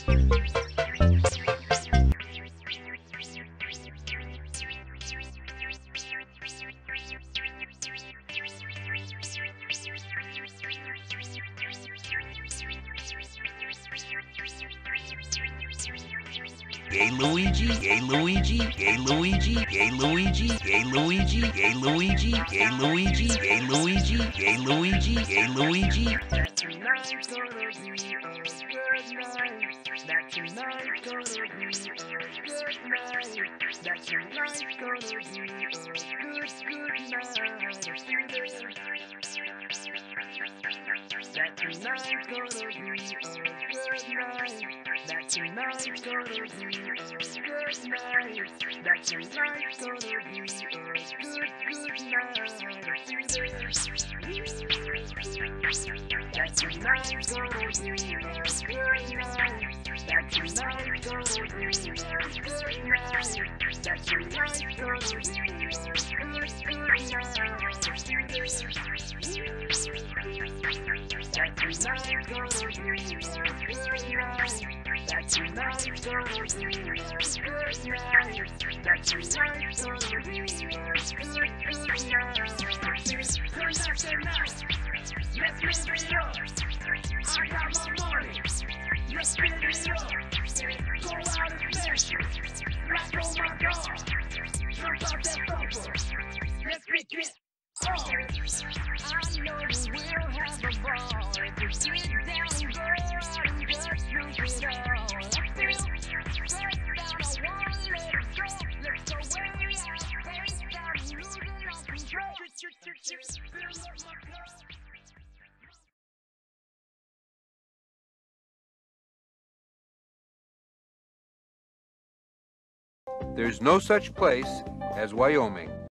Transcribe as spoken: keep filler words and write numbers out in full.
Hey Luigi, hey Luigi, hey Luigi, hey Luigi, hey Luigi, hey Luigi, hey Luigi, hey Luigi, hey Luigi, hey Luigi. That tonight's gonna be a good night. That tonight's gonna be a good night. That tonight's gonna be a good, good night. That tonight's gonna be a good night. That tonight's gonna be a good night. That tonight's gonna be a good, good night. That tonight's gonna be a good night. That tonight's gonna be a good night. That tonight's gonna be a good, good night. That tonight's gonna be a good night. That tonight's gonna be a good night. That tonight's gonna be a good, good night. Tonight, let's live it up. I got my money. Let's live it up. Go out and smash it. Like on my dog. Jump out that bumper. Let's pick it up. I know we'll have a ball. If we get down and go out and just drink it all. I feel first down, I wanna let it go. Let's go way out. Face down, losing all control. Fill up my cup. There's no such place as Wyoming.